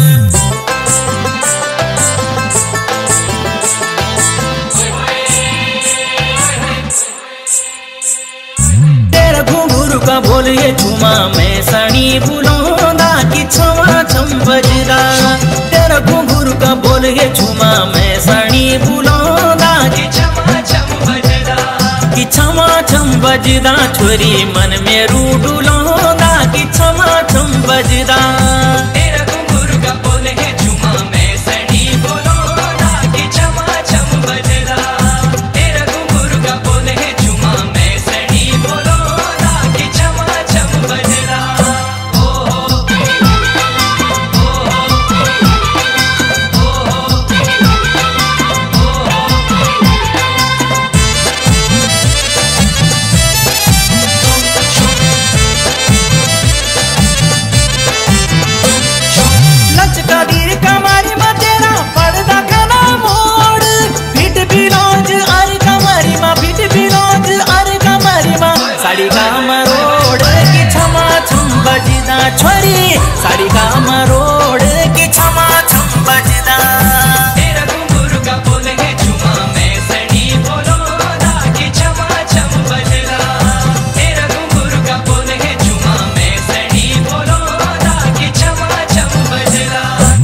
तेरा घुंघरू का बोल ये झुमा मैं सणी बुलौंदा कि छमा छम बजदा। तेरा घुंघरू का बोल ये झुमा मैं सणी बुलौंदा कि छमा छम बजदा कि छमा छम बजदा। छोरी मन में रू डुलौंदा कि छमा छम बजदा। तेरा घुंघरू का बोल है झुमा मैं सणी बुलौंदा कि छमा छम बजदा। तेरा घुंघरू का बोल है झुमा मैं सणी बुलौंदा कि छमा छम बजदा। साड़ी का मरोड़ की छमा छम बजदा। छोरी साड़ी का मरोड़ की छमा छम बजदा। तेरा घुंघरू का बोल है झुमा मैं सणी बुलौंदा कि छमा छम बजदा। तेरा घुंघरू का बोल है झुमा मैं सणी बुलौंदा कि छमा छम बजदा।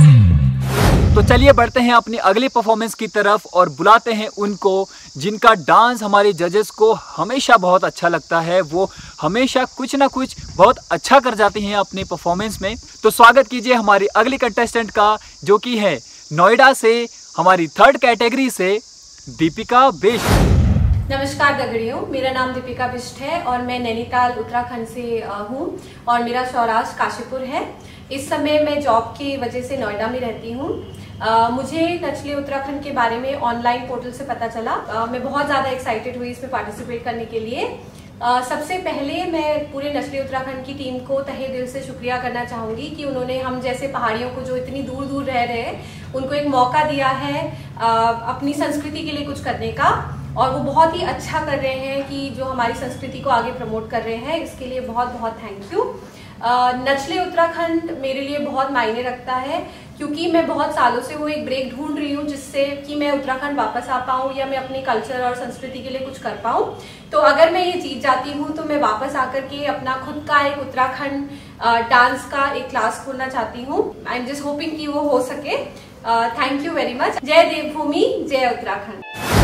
तो चलिए बढ़ते हैं अपनी अगली परफॉर्मेंस की तरफ और बुलाते हैं उनको जिनका डांस हमारे जजेस को हमेशा बहुत अच्छा लगता है। वो हमेशा कुछ ना कुछ बहुत अच्छा कर जाती हैं अपनी परफॉर्मेंस में। तो स्वागत कीजिए हमारी अगली कंटेस्टेंट का, जो कि है नोएडा से हमारी थर्ड कैटेगरी से दीपिका बिष्ट। नमस्कार दगड़ियों, मेरा नाम दीपिका बिष्ट है और मैं नैनीताल उत्तराखंड से हूँ और मेरा सौराष्ट्र काशीपुर है। इस समय मैं जॉब की वजह से नोएडा में रहती हूँ। Uh, मुझे नचले उत्तराखंड के बारे में ऑनलाइन पोर्टल से पता चला। uh, मैं बहुत ज़्यादा एक्साइटेड हुई इसमें पार्टिसिपेट करने के लिए। uh, सबसे पहले मैं पूरे नचले उत्तराखंड की टीम को तहे दिल से शुक्रिया करना चाहूँगी कि उन्होंने हम जैसे पहाड़ियों को जो इतनी दूर दूर रह रहे हैं उनको एक मौका दिया है uh, अपनी संस्कृति के लिए कुछ करने का, और वो बहुत ही अच्छा कर रहे हैं कि जो हमारी संस्कृति को आगे प्रमोट कर रहे हैं। इसके लिए बहुत बहुत थैंक यू। नचले उत्तराखंड मेरे लिए बहुत मायने रखता है क्योंकि मैं बहुत सालों से वो एक ब्रेक ढूंढ रही हूँ जिससे कि मैं उत्तराखंड वापस आ पाऊँ या मैं अपने कल्चर और संस्कृति के लिए कुछ कर पाऊँ। तो अगर मैं ये जीत जाती हूँ तो मैं वापस आकर के अपना खुद का एक उत्तराखंड डांस का एक क्लास खोलना चाहती हूँ। आई एम जस्ट होपिंग कि वो हो सके। Thank you very much. जय देवभूमि, जय उत्तराखंड।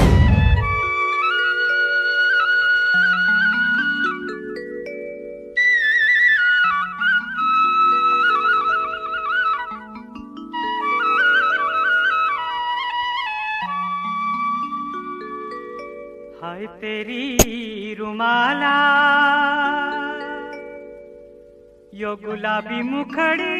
हाय तेरी रुमाला यो गुलाबी मुखड़ी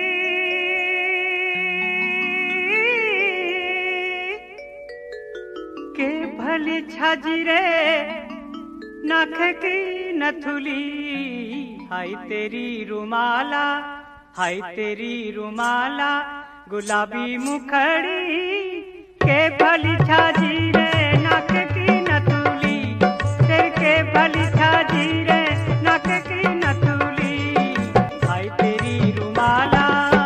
के भली छाजिरे नाक की नथुली। हाय तेरी रुमाला, हाय तेरी रुमाला गुलाबी मुखड़ी के भली छाजिरे नाक की नथुली। तेरे के भली छाजिरे नाक की नथुली। हाय तेरी रुमाला।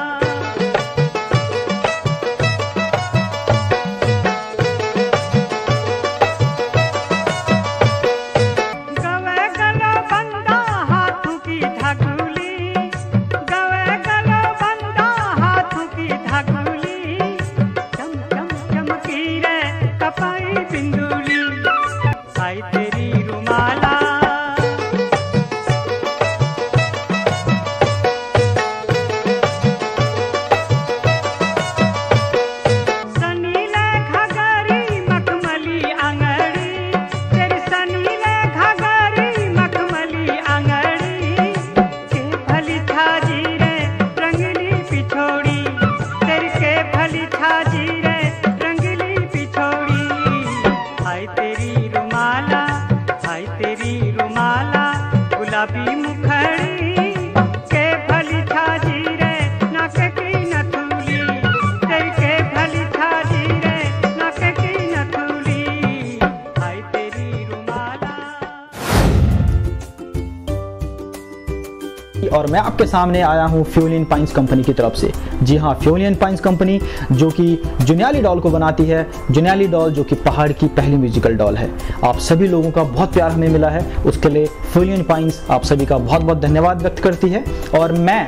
गवे गलो बंदा हाथों की ढाकुली। गवे गलो बंदा हाथों की ढाकुली। चम चम चमकी रे कपाई गुलाबी मुखड़ी के भली छाजी रे नाक की नथुली तेरी के भली छाजी रे नाक की नथुली हाय तेरी रुमाला। और मैं आपके सामने आया हूँ फ्यूलियन पाइंस कंपनी की तरफ से। जी हाँ, फ्यूलियन पाइंस कंपनी जो कि जुनियाली डॉल को बनाती है। जुनियाली डॉल जो कि पहाड़ की पहली म्यूजिकल डॉल है। आप सभी लोगों का बहुत प्यार हमें मिला है, उसके लिए फ्यूलियन पाइंस आप सभी का बहुत बहुत धन्यवाद व्यक्त करती है। और मैं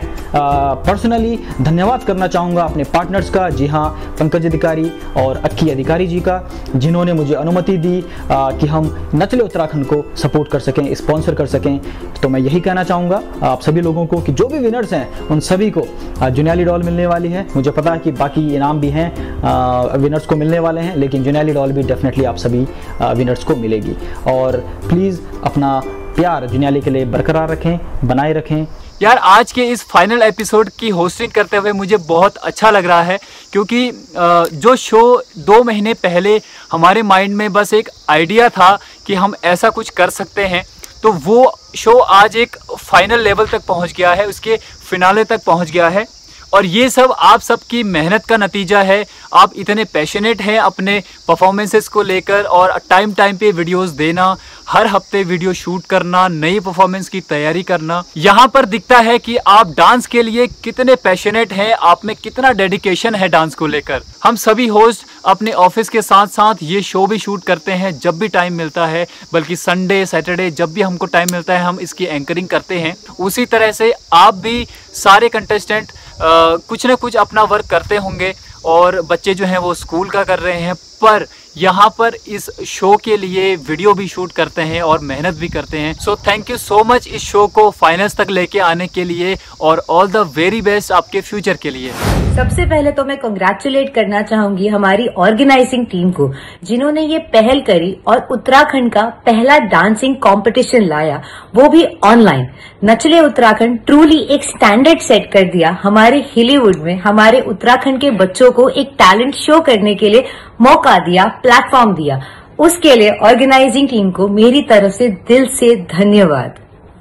पर्सनली धन्यवाद करना चाहूँगा अपने पार्टनर्स का। जी हाँ, पंकज अधिकारी और अक्की अधिकारी जी का, जिन्होंने मुझे अनुमति दी आ, कि हम नचले उत्तराखंड को सपोर्ट कर सकें, स्पॉन्सर कर सकें। तो मैं यही कहना चाहूँगा आप सभी लोगों को कि जो भी विनर्स हैं उन सभी को जुनियाली डॉल मिलने वाली है। मुझे पता है कि बाकी इनाम भी हैं, विनर्स को मिलने वाले हैं, लेकिन जुनियाली डॉल भी डेफिनेटली आप सभी विनर्स को मिलेगी। और प्लीज़ अपना प्यार जुनियाली के लिए बरकरार रखें, बनाए रखें। यार आज के इस फाइनल एपिसोड की होस्टिंग करते हुए मुझे बहुत अच्छा लग रहा है, क्योंकि जो शो दो महीने पहले हमारे माइंड में बस एक आइडिया था कि हम ऐसा कुछ कर सकते हैं, तो वो शो आज एक फाइनल लेवल तक पहुंच गया है, उसके फिनाले तक पहुंच गया है। और ये सब आप सबकी मेहनत का नतीजा है। आप इतने पैशनेट हैं अपने परफॉर्मेंसेस को लेकर, और टाइम टाइम पे वीडियोस देना, हर हफ्ते वीडियो शूट करना, नई परफॉर्मेंस की तैयारी करना। यहाँ पर दिखता है कि आप डांस के लिए कितने पैशनेट हैं, आप में कितना डेडिकेशन है डांस को लेकर। हम सभी होस्ट अपने ऑफिस के साथ साथ ये शो भी शूट करते हैं जब भी टाइम मिलता है, बल्कि संडे सैटरडे जब भी हमको टाइम मिलता है हम इसकी एंकरिंग करते हैं। उसी तरह से आप भी सारे कंटेस्टेंट कुछ ना कुछ अपना वर्क करते होंगे, और बच्चे जो हैं वो स्कूल का कर रहे हैं, पर यहाँ पर इस शो के लिए वीडियो भी शूट करते हैं और मेहनत भी करते हैं। So thank you so much इस शो को फाइनल्स तक लेके आने के लिए, और ऑल द वेरी बेस्ट आपके फ्यूचर के लिए। सबसे पहले तो मैं कांग्रेचुलेट करना चाहूंगी हमारी ऑर्गेनाइजिंग टीम को, जिन्होंने ये पहल करी और उत्तराखंड का पहला डांसिंग कंपटीशन लाया, वो भी ऑनलाइन। नचले उत्तराखंड ट्रूली एक स्टैंडर्ड सेट कर दिया हमारे हॉलीवुड में। हमारे उत्तराखंड के बच्चों को एक टैलेंट शो करने के लिए मौका दिया, प्लेटफॉर्म दिया। उसके लिए ऑर्गेनाइजिंग टीम को मेरी तरफ से दिल से धन्यवाद।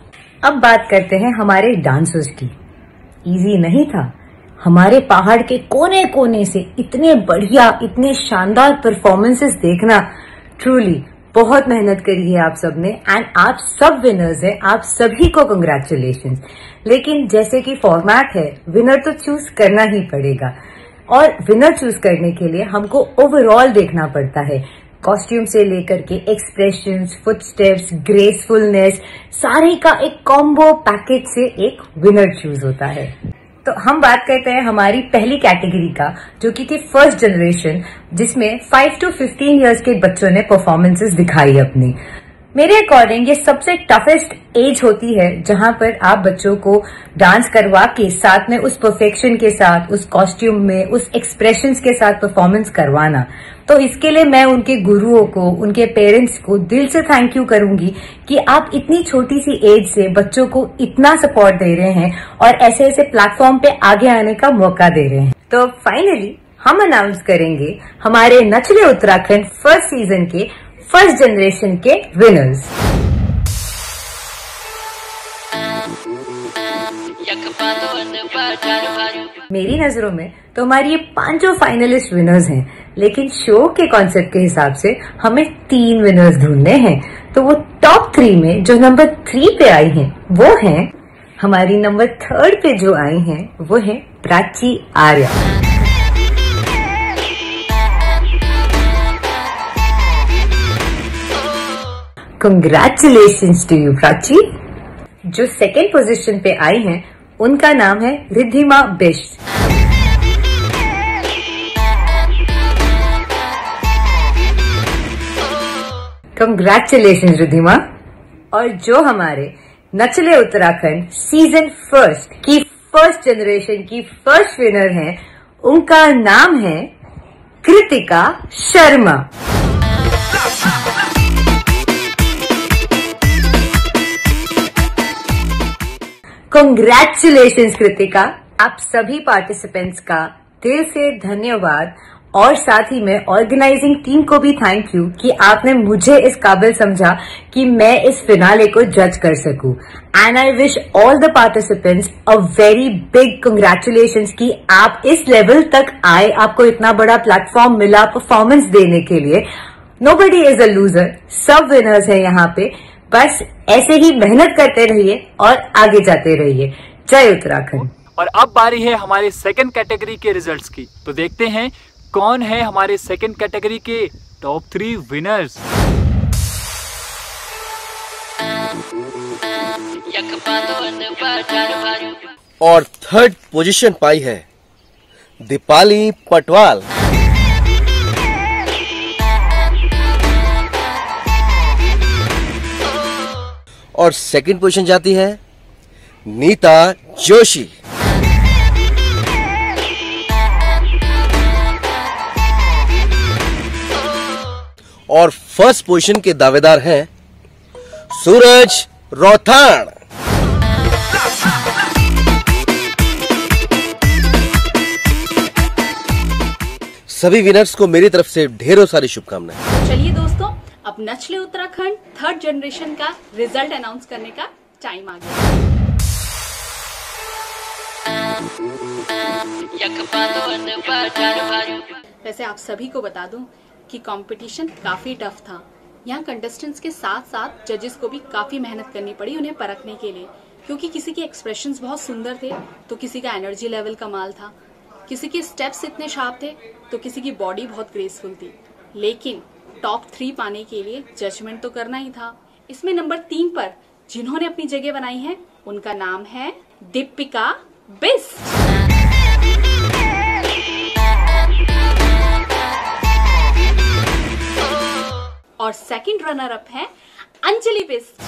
अब बात करते हैं हमारे डांसर्स की। इजी नहीं था, हमारे पहाड़ के कोने कोने से इतने बढ़िया, इतने शानदार परफॉर्मेंसेस देखना, ट्रूली बहुत मेहनत करी है आप सबने, एंड आप सब विनर्स हैं, आप सभी को कांग्रेचुलेशंस। लेकिन जैसे कि फॉर्मेट है, विनर तो चूज करना ही पड़ेगा, और विनर चूज करने के लिए हमको ओवरऑल देखना पड़ता है, कॉस्ट्यूम से लेकर के एक्सप्रेशंस, फुटस्टेप्स, ग्रेसफुलनेस, सारे का एक कॉम्बो पैकेज से एक विनर चूज होता है। तो हम बात करते हैं हमारी पहली कैटेगरी का, जो कि थी फर्स्ट जनरेशन, जिसमें फाइव टू फिफ्टीन इयर्स के बच्चों ने परफॉर्मेंसेस दिखाई अपनी। मेरे अकॉर्डिंग ये सबसे टफेस्ट एज होती है जहां पर आप बच्चों को डांस करवा के साथ में उस परफेक्शन के साथ, उस कॉस्ट्यूम में, उस एक्सप्रेशंस के साथ परफॉर्मेंस करवाना। तो इसके लिए मैं उनके गुरुओं को, उनके पेरेंट्स को दिल से थैंक यू करूंगी कि आप इतनी छोटी सी एज से बच्चों को इतना सपोर्ट दे रहे हैं और ऐसे ऐसे प्लेटफॉर्म पे आगे आने का मौका दे रहे हैं। तो फाइनली हम अनाउंस करेंगे हमारे नचले उत्तराखंड फर्स्ट सीजन के फर्स्ट जनरेशन के विनर्स। मेरी नजरों में तो हमारी ये पांचों फाइनलिस्ट विनर्स हैं, लेकिन शो के कॉन्सेप्ट के हिसाब से हमें तीन विनर्स ढूंढने हैं। तो वो टॉप थ्री में जो नंबर थ्री पे आई हैं वो हैं, हमारी नंबर थर्ड पे जो आई हैं वो है Prachi Arya. Congratulations to you Prachi. जो सेकेंड पोजीशन पे आई हैं उनका नाम है रिद्धिमा बिष्ट। कंग्रेचुलेशंस रिद्धिमा। और जो हमारे नचले उत्तराखंड सीजन फर्स्ट की फर्स्ट जनरेशन की फर्स्ट विनर हैं, उनका नाम है कृतिका शर्मा। कांग्रेचुलेशंस कृतिका। आप सभी पार्टिसिपेंट्स का दिल से धन्यवाद, और साथ ही में ऑर्गेनाइजिंग टीम को भी थैंक यू कि आपने मुझे इस काबिल समझा कि मैं इस फिनाले को जज कर सकूं। And I wish all the participants a very big congratulations कि आप इस लेवल तक आए, आपको इतना बड़ा प्लेटफॉर्म मिला परफॉर्मेंस देने के लिए। नोबडी इज अ लूजर, सब विनर्स हैं यहाँ पे। बस ऐसे ही मेहनत करते रहिए और आगे जाते रहिए। जय उत्तराखंड। और अब बारी है हमारे सेकंड कैटेगरी के रिजल्ट्स की, तो देखते हैं कौन है हमारे सेकंड कैटेगरी के टॉप थ्री विनर्स। और थर्ड पोजीशन पाई है दीपाली पटवाल। और सेकंड पोजीशन जाती है नीता जोशी। और फर्स्ट पोजीशन के दावेदार हैं सूरज रौथान। सभी विनर्स को मेरी तरफ से ढेरों सारी शुभकामनाएं। चलिए दोस्तों, अब नचले उत्तराखंड थर्ड जनरेशन का रिजल्ट अनाउंस करने का टाइम आ गया। वैसे आप सभी को बता दूं कि कंपटीशन काफी टफ था। यहाँ कंटेस्टेंट्स के साथ साथ जजेस को भी काफी मेहनत करनी पड़ी उन्हें परखने के लिए, क्योंकि किसी के एक्सप्रेशंस बहुत सुंदर थे तो किसी का एनर्जी लेवल कमाल था, किसी के स्टेप्स इतने शार्प थे तो किसी की बॉडी बहुत ग्रेसफुल थी। लेकिन टॉप थ्री पाने के लिए जजमेंट तो करना ही था। इसमें नंबर तीन पर जिन्होंने अपनी जगह बनाई है उनका नाम है दीपिका बिस्ट। और सेकंड रनर अप है अंजलि बिस्ट।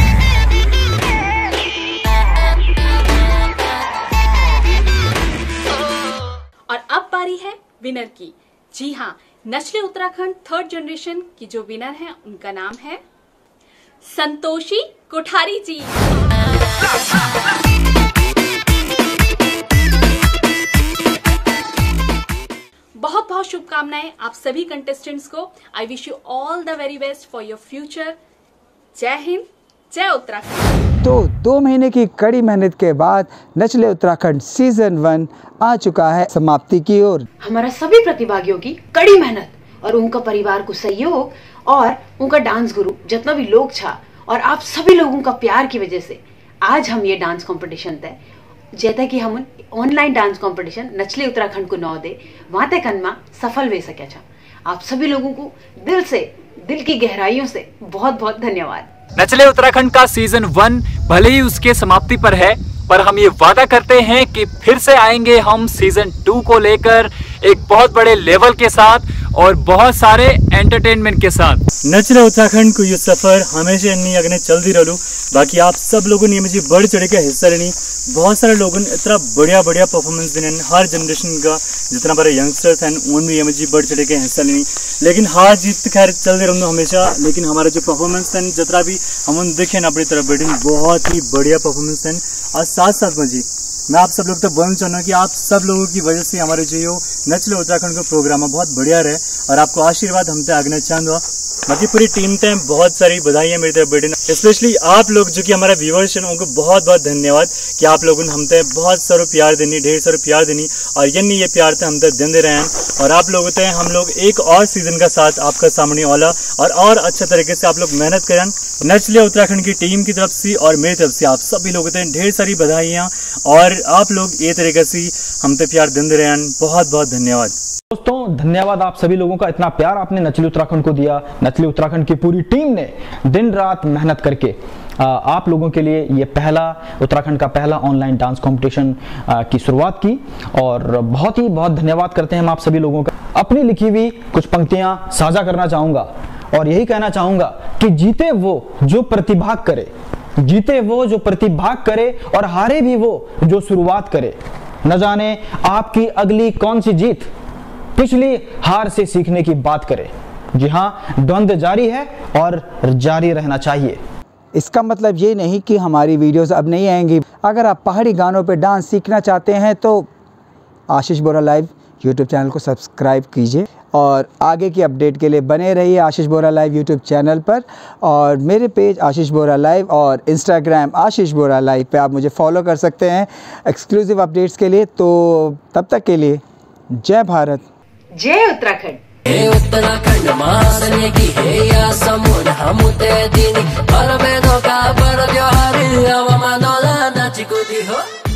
और अब बारी है विनर की। जी हाँ, नचले उत्तराखंड थर्ड जनरेशन की जो विनर है उनका नाम है संतोषी कोठारी जी। बहुत बहुत शुभकामनाएं आप सभी कंटेस्टेंट्स को। I wish you all the very best for your future. जय हिंद, जय उत्तराखंड। तो दो महीने की कड़ी मेहनत के बाद नचले उत्तराखंड सीजन वन आ चुका है समाप्ति की ओर। हमारा सभी प्रतिभागियों की कड़ी मेहनत और उनका परिवार को सहयोग और उनका डांस गुरु जितना भी लोग था और आप सभी लोगों का प्यार की वजह से आज हम ये डांस कंपटीशन तय जैसे कि हम ऑनलाइन डांस कंपटीशन नचले उत्तराखंड को नौ दे वहां तक कनमा सफल वे सके छा। आप सभी लोगों को दिल से, दिल की गहराइयों से बहुत बहुत धन्यवाद। नचले उत्तराखंड का सीजन वन भले ही उसके समाप्ति पर है, पर हम ये वादा करते हैं कि फिर से आएंगे हम सीजन टू को लेकर एक बहुत बड़े लेवल के साथ और बहुत सारे एंटरटेनमेंट के साथ। नचले उत्तराखंड को ये सफर हमेशा इन्नी अगने चलती रहू। बाकी आप सब लोगों ने मुझे बढ़ चढ़ के हिस्सा लेनी। बहुत सारे लोगों ने इतना बढ़िया बढ़िया परफॉर्मेंस देने, हर जनरेशन का जितना बड़े यंगस्टर्स हैं उनमें ये मुझे बढ़ चढ़ के हिस्सा लेनी। लेकिन हार जीत खैर चलते रहूँ हमेशा, लेकिन हमारा जो परफॉर्मेंस है जितना भी हम देखे ना अपनी तरफ बैठे बहुत ही बढ़िया परफॉर्मेंस है। और साथ साथ मुझे मैं आप सब लोग तक बोलना चाहूँगा कि आप सब लोगों की वजह से हमारे जो नचले उत्तराखंड का प्रोग्राम है बहुत बढ़िया रहे और आपको आशीर्वाद हम तक आगना चाहूँगा। बाकी पूरी टीम तक बहुत सारी बधाई मेरी तरफ बेटे, स्पेशली आप लोग जो कि हमारा व्यूअर्स हैं उनको बहुत बहुत धन्यवाद कि आप लोगों ने हम तक बहुत सारा प्यार देनी, ढेर सारा प्यार देनी और ये नहीं ये प्यार तक हम तक देते रहे हैं। और आप लोगों तक हम लोग एक और सीजन का साथ आपका सामने वाला और और अच्छा तरीके से आप लोग मेहनत करें। नचले उत्तराखंड की टीम की तरफ से और मेरी तरफ से आप सभी लोगों तक ढेर सारी बधाइयाँ और आप लोग ये तरीके से हम तक प्यार देते रहे हैं। बहुत बहुत धन्यवाद दोस्तों। धन्यवाद आप सभी लोगों का, इतना प्यार आपने नचले उत्तराखंड को दिया। नचले उत्तराखंड की पूरी टीम ने दिन रात मेहनत करके आप लोगों के लिए ये पहला उत्तराखंड का पहला ऑनलाइन डांस कंपटीशन की शुरुआत की और बहुत ही बहुत धन्यवाद करते हैं हम आप सभी लोगों का। अपनी लिखी हुई कुछ पंक्तियां साझा करना चाहूँगा और यही कहना चाहूँगा कि जीते वो जो प्रतिभाग करे, जीते वो जो प्रतिभाग करे और हारे भी वो जो शुरुआत करे। न जाने आपकी अगली कौन सी जीत पिछली हार से सीखने की बात करे। जी हाँ, द्वंद्व जारी है और जारी रहना चाहिए। इसका मतलब ये नहीं कि हमारी वीडियोस अब नहीं आएंगी। अगर आप पहाड़ी गानों पे डांस सीखना चाहते हैं तो Ashish Bora live YouTube channel को सब्सक्राइब कीजिए और आगे की अपडेट के लिए बने रहिए Ashish Bora live YouTube channel पर, और मेरे पेज आशीष बोरा लाइव और इंस्टाग्राम आशीष बोरा लाइव पे आप मुझे फॉलो कर सकते हैं एक्सक्लूसिव अपडेट्स के लिए। तो तब तक के लिए जय भारत, जय उत्तराखंड। हे उत्तराखंड महासने की हे या समुन हम ते दिन पर में का पर त्योहार अवमानोला नाच कूदी हो।